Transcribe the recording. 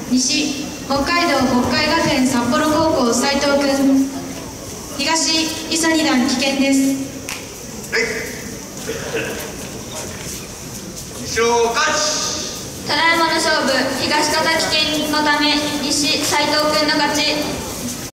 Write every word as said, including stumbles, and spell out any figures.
西、北海道北海学園札幌高校斉藤君。東、伊佐二段危険です。 はい。西尾勝ち。 ただいまの勝負、東方危険のため西斉藤君の勝ち。